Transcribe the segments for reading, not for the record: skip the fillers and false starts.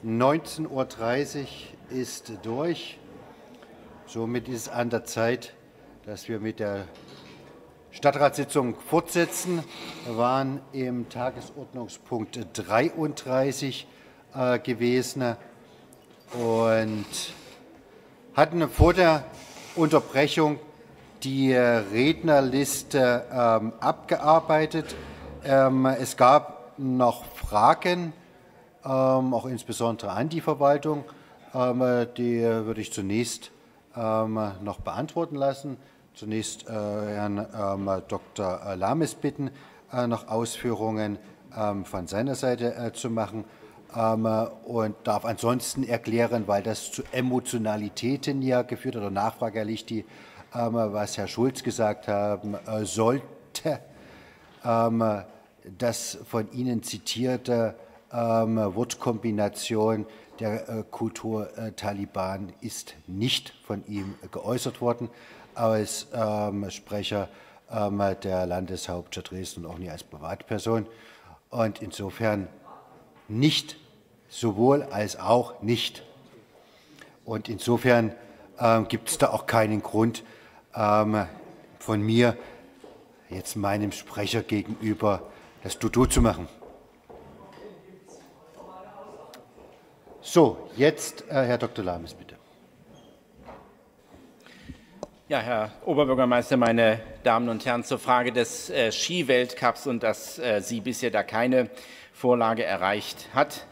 19:30 Uhr ist durch. Somit ist es an der Zeit, dass wir mit der Stadtratssitzung fortsetzen. Wir waren im Tagesordnungspunkt 33 gewesen und hatten vor der Unterbrechung die Rednerliste abgearbeitet. Es gab noch Fragen, auch insbesondere an die Verwaltung. Die würde ich zunächst noch beantworten lassen. Zunächst Herrn Dr. Lames bitten, noch Ausführungen von seiner Seite zu machen und darf ansonsten erklären, weil das zu Emotionalitäten ja geführt hat, oder Nachfrage Herr Lichty, was Herr Schulz gesagt haben sollte, das von Ihnen zitierte Wortkombination der Kultur-Taliban ist nicht von ihm geäußert worden, als Sprecher der Landeshauptstadt Dresden und auch nicht als Privatperson. Und insofern nicht, sowohl als auch nicht. Und insofern gibt es da auch keinen Grund von mir, jetzt meinem Sprecher gegenüber das Tutu zu machen. So, jetzt Herr Dr. Lames, bitte. Ja, Herr Oberbürgermeister, meine Damen und Herren, zur Frage des Skiweltcups und dass sie bisher da keine Vorlage erreicht hat,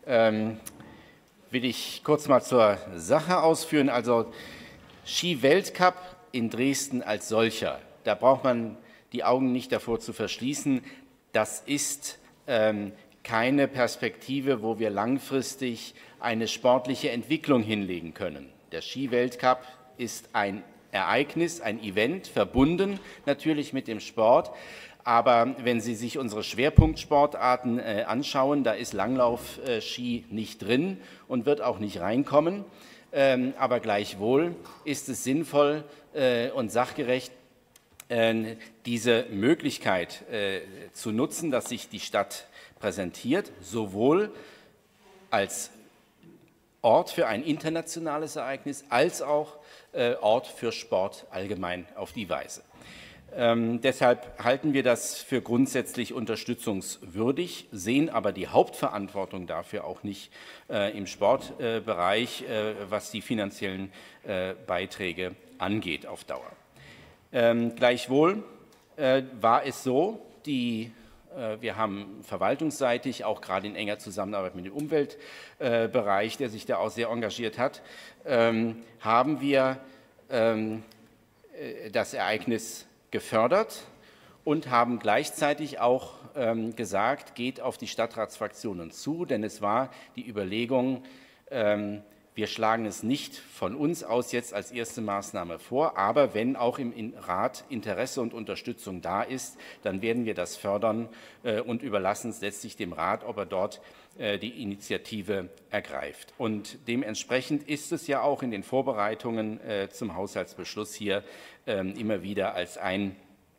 will ich kurz mal zur Sache ausführen. Also Skiweltcup in Dresden als solcher, da braucht man die Augen nicht davor zu verschließen. Das ist keine Perspektive, wo wir langfristig eine sportliche Entwicklung hinlegen können. Der Skiweltcup ist ein Ereignis, ein Event, verbunden natürlich mit dem Sport. Aber wenn Sie sich unsere Schwerpunktsportarten anschauen, da ist Langlauf-Ski nicht drin und wird auch nicht reinkommen. Aber gleichwohl ist es sinnvoll und sachgerecht, diese Möglichkeit zu nutzen, dass sich die Stadt präsentiert, sowohl als Ort für ein internationales Ereignis als auch Ort für Sport allgemein auf die Weise. Deshalb halten wir das für grundsätzlich unterstützungswürdig, sehen aber die Hauptverantwortung dafür auch nicht im Sportbereich, was die finanziellen Beiträge angeht auf Dauer. Gleichwohl war es so, wir haben verwaltungsseitig, auch gerade in enger Zusammenarbeit mit dem Umweltbereich, der sich da auch sehr engagiert hat, haben wir das Ereignis gefördert und haben gleichzeitig auch gesagt, geht auf die Stadtratsfraktionen zu, denn es war die Überlegung, wir schlagen es nicht von uns aus jetzt als erste Maßnahme vor, aber wenn auch im Rat Interesse und Unterstützung da ist, dann werden wir das fördern und überlassen es letztlich dem Rat, ob er dort die Initiative ergreift. Und dementsprechend ist es ja auch in den Vorbereitungen zum Haushaltsbeschluss hier immer wieder als ein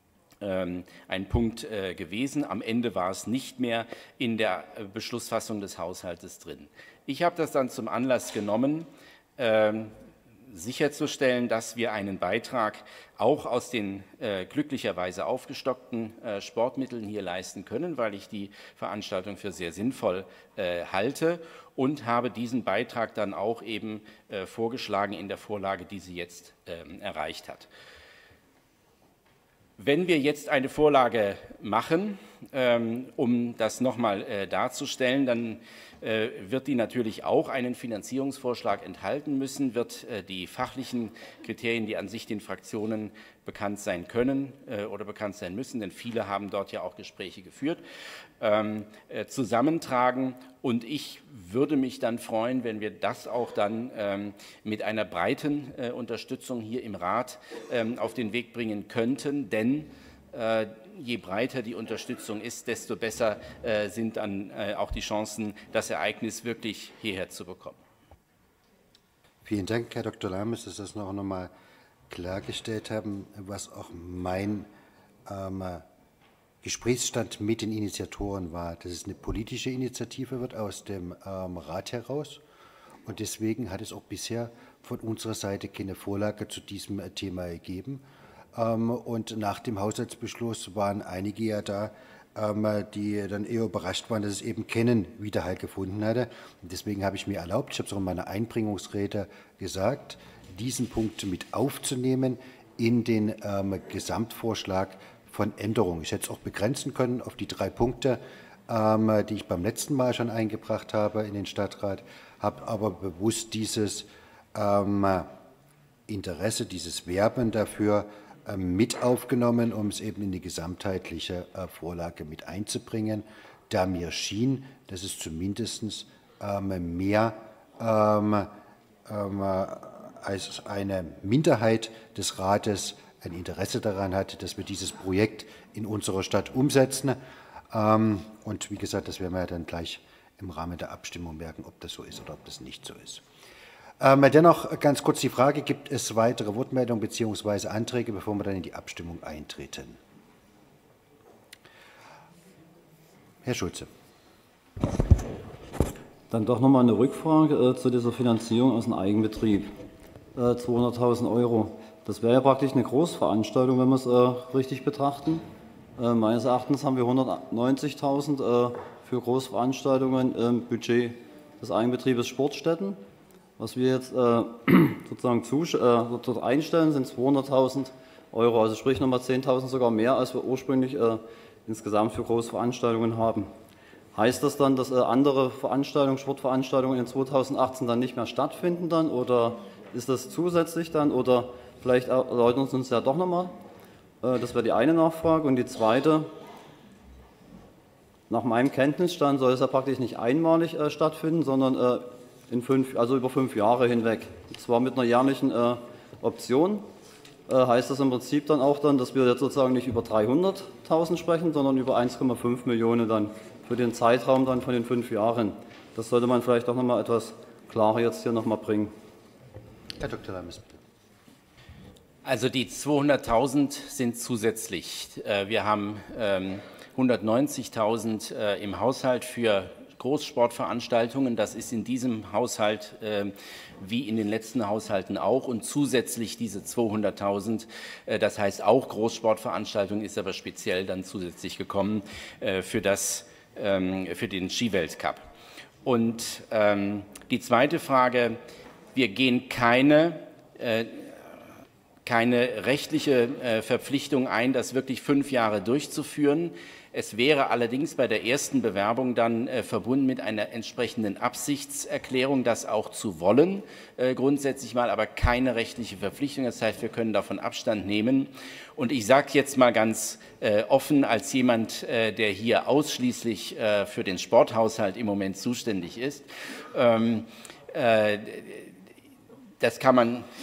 Punkt gewesen. Am Ende war es nicht mehr in der Beschlussfassung des Haushaltes drin. Ich habe das dann zum Anlass genommen, sicherzustellen, dass wir einen Beitrag auch aus den glücklicherweise aufgestockten Sportmitteln hier leisten können, weil ich die Veranstaltung für sehr sinnvoll halte und habe diesen Beitrag dann auch eben vorgeschlagen in der Vorlage, die sie jetzt erreicht hat. Wenn wir jetzt eine Vorlage machen, um das nochmal darzustellen, dann wird die natürlich auch einen Finanzierungsvorschlag enthalten müssen, wird die fachlichen Kriterien, die an sich den Fraktionen bekannt sein können oder bekannt sein müssen, denn viele haben dort ja auch Gespräche geführt, zusammentragen. Und ich würde mich dann freuen, wenn wir das auch dann mit einer breiten Unterstützung hier im Rat auf den Weg bringen könnten, denn je breiter die Unterstützung ist, desto besser sind dann auch die Chancen, das Ereignis wirklich hierher zu bekommen. Vielen Dank, Herr Dr. Lames, dass Sie das noch einmal klargestellt haben, was auch mein Gesprächsstand mit den Initiatoren war, dass es eine politische Initiative wird aus dem Rat heraus. Und deswegen hat es auch bisher von unserer Seite keine Vorlage zu diesem Thema gegeben. Und nach dem Haushaltsbeschluss waren einige ja da, die dann eher überrascht waren, dass es eben keinen Widerhall gefunden hatte. Und deswegen habe ich mir erlaubt, ich habe es auch in meiner Einbringungsrede gesagt, diesen Punkt mit aufzunehmen in den Gesamtvorschlag von Änderungen. Ich hätte es auch begrenzen können auf die 3 Punkte, die ich beim letzten Mal schon eingebracht habe in den Stadtrat, habe aber bewusst dieses Interesse, dieses Werben dafür mit aufgenommen, um es eben in die gesamtheitliche Vorlage mit einzubringen, da mir schien, dass es zumindest mehr als eine Minderheit des Rates ein Interesse daran hat, dass wir dieses Projekt in unserer Stadt umsetzen. Und wie gesagt, das werden wir dann gleich im Rahmen der Abstimmung merken, ob das so ist oder ob das nicht so ist. Dennoch ganz kurz die Frage, gibt es weitere Wortmeldungen bzw. Anträge, bevor wir dann in die Abstimmung eintreten? Herr Schulze. Dann doch nochmal eine Rückfrage zu dieser Finanzierung aus dem Eigenbetrieb. 200.000 €. Das wäre ja praktisch eine Großveranstaltung, wenn wir es richtig betrachten. Meines Erachtens haben wir 190.000 für Großveranstaltungen im Budget des Eigenbetriebes Sportstätten. Was wir jetzt sozusagen dort einstellen, sind 200.000 €, also sprich nochmal 10.000 sogar mehr, als wir ursprünglich insgesamt für Großveranstaltungen haben. Heißt das dann, dass andere Veranstaltungen, Sportveranstaltungen in 2018 dann nicht mehr stattfinden dann, oder ist das zusätzlich dann, oder vielleicht erläutern Sie uns ja doch nochmal? Das wäre die eine Nachfrage. Und die zweite: Nach meinem Kenntnisstand soll es ja praktisch nicht einmalig stattfinden, sondern über 5 Jahre hinweg. Und zwar mit einer jährlichen Option. Heißt das im Prinzip dann auch, dass wir jetzt sozusagen nicht über 300.000 sprechen, sondern über 1,5 Millionen dann für den Zeitraum dann von den 5 Jahren. Das sollte man vielleicht auch noch mal etwas klarer jetzt hier noch mal bringen. Herr Dr. Lames. Also die 200.000 sind zusätzlich. Wir haben 190.000 im Haushalt für Großsportveranstaltungen. Das ist in diesem Haushalt wie in den letzten Haushalten auch, und zusätzlich diese 200.000. Das heißt, auch Großsportveranstaltungen ist aber speziell dann zusätzlich gekommen für den Skiweltcup. Und die zweite Frage: Wir gehen keine rechtliche Verpflichtung ein, das wirklich 5 Jahre durchzuführen. Es wäre allerdings bei der ersten Bewerbung dann verbunden mit einer entsprechenden Absichtserklärung, das auch zu wollen, grundsätzlich mal, aber keine rechtliche Verpflichtung. Das heißt, wir können davon Abstand nehmen. Und ich sage jetzt mal ganz offen, als jemand, der hier ausschließlich für den Sporthaushalt im Moment zuständig ist, das kann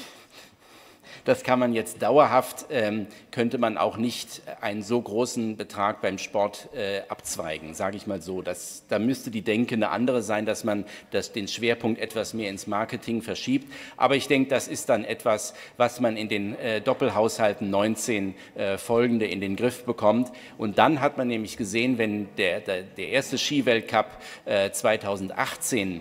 man jetzt dauerhaft, könnte man auch nicht einen so großen Betrag beim Sport abzweigen, sage ich mal so. Da müsste die Denke eine andere sein, dass man den Schwerpunkt etwas mehr ins Marketing verschiebt. Aber ich denke, das ist dann etwas, was man in den Doppelhaushalten 19 folgende in den Griff bekommt. Und dann hat man nämlich gesehen, wenn der erste Skiweltcup 2018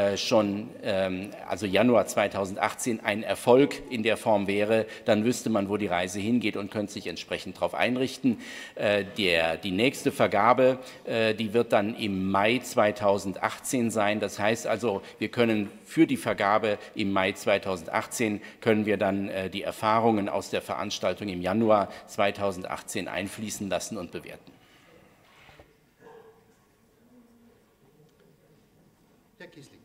also Januar 2018, ein Erfolg in der Form wäre, dann wüsste man, wo die Reise hingeht und könnte sich entsprechend darauf einrichten. Die nächste Vergabe, die wird dann im Mai 2018 sein. Das heißt also, wir können für die Vergabe im Mai 2018 können wir dann die Erfahrungen aus der Veranstaltung im Januar 2018 einfließen lassen und bewerten. Herr Kiesling.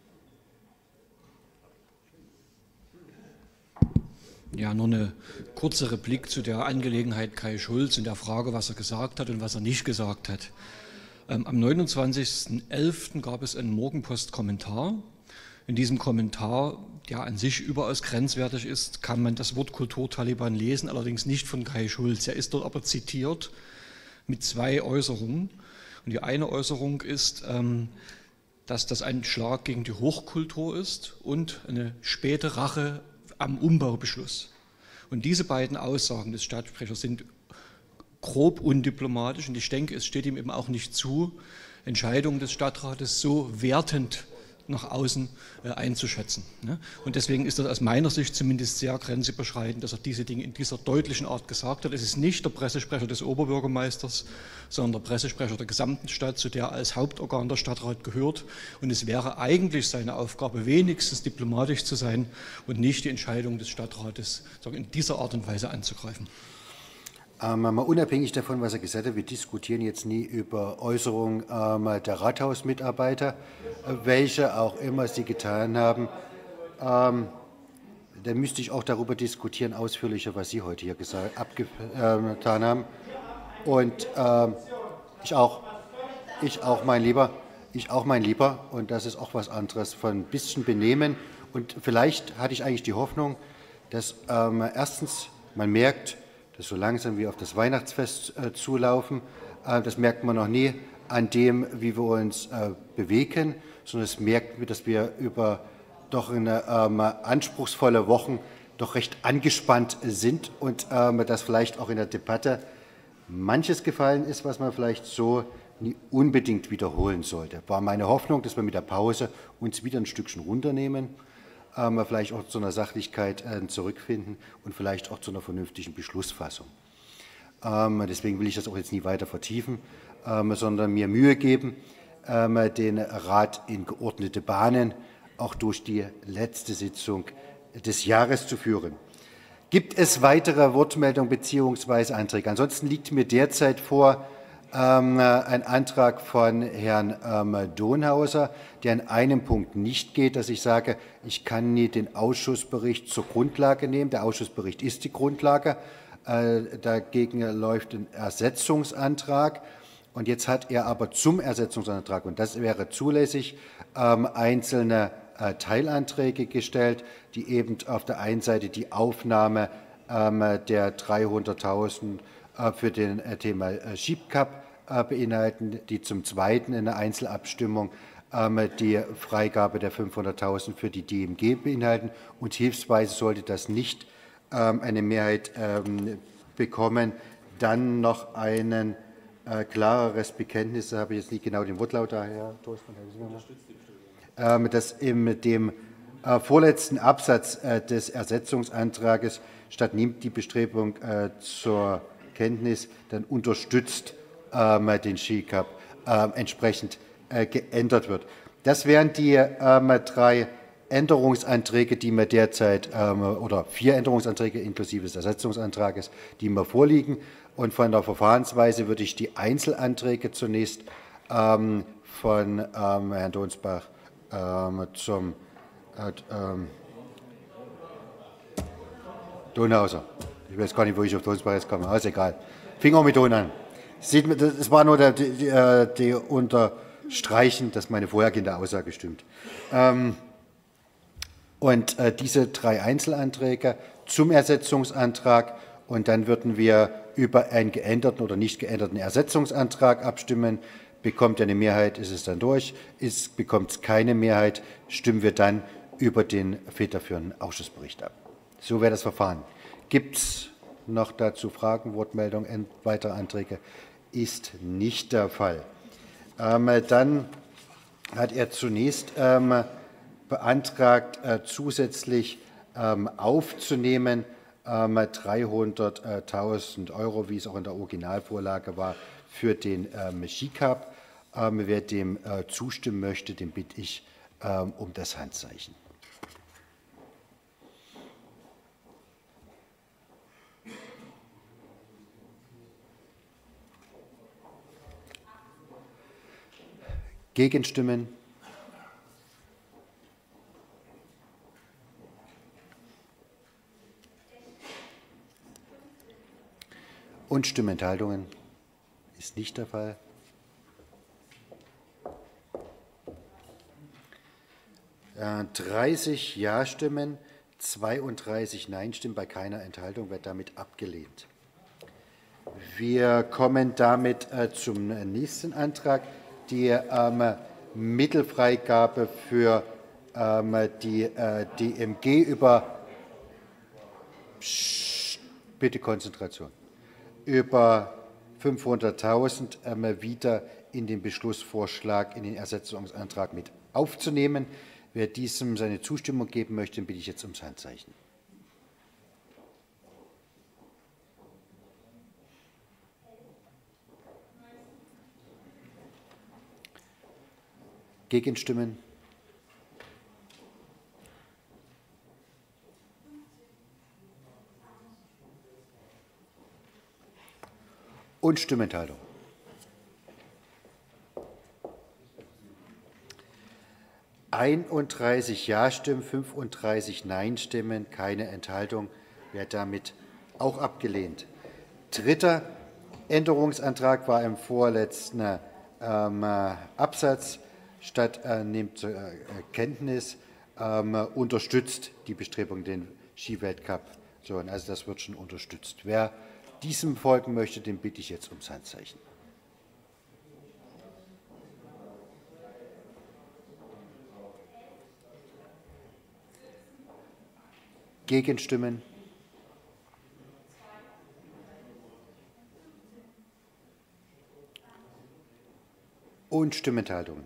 Ja, nur eine kurze Replik zu der Angelegenheit Kai Schulz und der Frage, was er gesagt hat und was er nicht gesagt hat. Am 29.11. gab es einen Morgenpost-Kommentar. In diesem Kommentar, der an sich überaus grenzwertig ist, kann man das Wort Kulturtaliban lesen, allerdings nicht von Kai Schulz. Er ist dort aber zitiert mit 2 Äußerungen. Und die eine Äußerung ist, dass das ein Schlag gegen die Hochkultur ist und eine späte Rache am Umbaubeschluss. Und diese beiden Aussagen des Stadtsprechers sind grob undiplomatisch, und ich denke, es steht ihm eben auch nicht zu, Entscheidungen des Stadtrates so wertend nach außen einzuschätzen. Und deswegen ist das aus meiner Sicht zumindest sehr grenzüberschreitend, dass er diese Dinge in dieser deutlichen Art gesagt hat. Es ist nicht der Pressesprecher des Oberbürgermeisters, sondern der Pressesprecher der gesamten Stadt, zu der er als Hauptorgan der Stadtrat gehört. Und es wäre eigentlich seine Aufgabe, wenigstens diplomatisch zu sein und nicht die Entscheidung des Stadtrates in dieser Art und Weise anzugreifen. Mal unabhängig davon, was er gesagt hat, wir diskutieren jetzt nie über Äußerungen der Rathausmitarbeiter, welche auch immer sie getan haben. Dann müsste ich auch darüber diskutieren, ausführlicher, was Sie heute hier getan haben. Und ich auch, mein Lieber. Und das ist auch was anderes von ein bisschen Benehmen. Und vielleicht hatte ich eigentlich die Hoffnung, dass erstens man merkt, dass so langsam wir auf das Weihnachtsfest zulaufen. Das merkt man noch nie an dem, wie wir uns bewegen, sondern es merkt man, dass wir über doch eine anspruchsvolle Wochen doch recht angespannt sind und dass vielleicht auch in der Debatte manches gefallen ist, was man vielleicht so nie unbedingt wiederholen sollte. War meine Hoffnung, dass wir mit der Pause uns wieder ein Stückchen runternehmen, vielleicht auch zu einer Sachlichkeit zurückfinden und vielleicht auch zu einer vernünftigen Beschlussfassung. Deswegen will ich das auch jetzt nie weiter vertiefen, sondern mir Mühe geben, den Rat in geordnete Bahnen auch durch die letzte Sitzung des Jahres zu führen. Gibt es weitere Wortmeldungen bzw. Anträge? Ansonsten liegt mir derzeit vor ein Antrag von Herrn Donhauser, der an einem Punkt nicht geht, dass ich sage, ich kann nie den Ausschussbericht zur Grundlage nehmen. Der Ausschussbericht ist die Grundlage. Dagegen läuft ein Ersetzungsantrag. Und jetzt hat er aber zum Ersetzungsantrag, und das wäre zulässig, einzelne Teilanträge gestellt, die eben auf der einen Seite die Aufnahme der 300.000 für den Thema SheepCup beinhalten, die zum Zweiten in der Einzelabstimmung die Freigabe der 500.000 für die DMG beinhalten. Und hilfsweise sollte das nicht eine Mehrheit bekommen, dann noch ein klareres Bekenntnis, da habe ich jetzt nicht genau den Wortlaut da, Herr Toastmann, das in dem vorletzten Absatz des Ersetzungsantrages statt nimmt die Bestrebung zur Kenntnis, dann unterstützt den SheCup entsprechend geändert wird. Das wären die drei Änderungsanträge, die mir derzeit, oder 4 Änderungsanträge inklusive des Ersetzungsantrages, die mir vorliegen. Und von der Verfahrensweise würde ich die Einzelanträge zunächst von Herrn Donsbach zum Donhauser. Ich weiß gar nicht, wo ich auf Donsbach jetzt komme, aber ist egal. Fing auch mit Ton an. Es war nur die Unterstreichen, dass meine vorhergehende Aussage stimmt. Und diese 3 Einzelanträge zum Ersetzungsantrag, und dann würden wir über einen geänderten oder nicht geänderten Ersetzungsantrag abstimmen. Bekommt er eine Mehrheit, ist es dann durch. Bekommt es keine Mehrheit, stimmen wir dann über den federführenden Ausschussbericht ab. So wäre das Verfahren. Gibt es noch dazu Fragen, Wortmeldungen, weitere Anträge? Ist nicht der Fall. Dann hat er zunächst beantragt, zusätzlich aufzunehmen 300.000 €, wie es auch in der Originalvorlage war, für den SheCup. Wer dem zustimmen möchte, den bitte ich um das Handzeichen. Gegenstimmen? Und Stimmenthaltungen? Ist nicht der Fall. Äh, 30 Ja-Stimmen, 32 Nein-Stimmen, bei keiner Enthaltung, wird damit abgelehnt. Wir kommen damit zum nächsten Antrag, die Mittelfreigabe für die DMG über, bitte Konzentration, über 500.000 wieder in den Beschlussvorschlag, in den Ersetzungsantrag mit aufzunehmen. Wer diesem seine Zustimmung geben möchte, bitte ich jetzt ums Handzeichen. Gegenstimmen? Und Stimmenthaltung? 31 Ja-Stimmen, 35 Nein-Stimmen, keine Enthaltung, wird damit auch abgelehnt. Dritter Änderungsantrag war im vorletzten Absatz. Statt nimmt zur Kenntnis, unterstützt die Bestrebung, den Skiweltcup. So, also das wird schon unterstützt. Wer diesem folgen möchte, den bitte ich jetzt ums Handzeichen. Gegenstimmen? Und Stimmenthaltungen?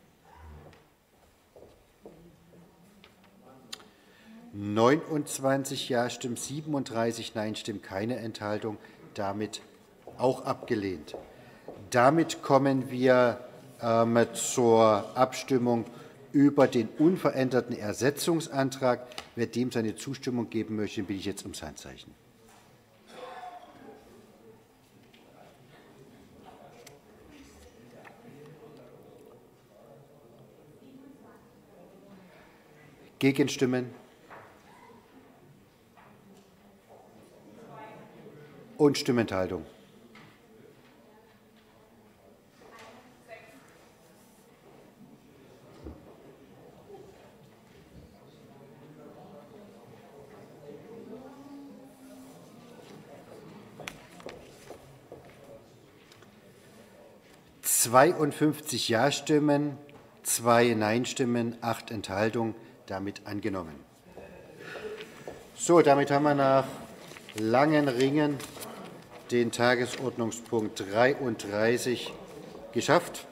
29 Ja-Stimmen, 37 Nein-Stimmen, keine Enthaltung, damit auch abgelehnt. Damit kommen wir zur Abstimmung über den unveränderten Ersetzungsantrag. Wer dem seine Zustimmung geben möchte, bitte ich jetzt ums Handzeichen. Gegenstimmen? Und Stimmenthaltung? /52 Ja-Stimmen, 2 Nein-Stimmen, 8 Enthaltungen, damit angenommen. So, damit haben wir nach langen Ringen den Tagesordnungspunkt 33 geschafft.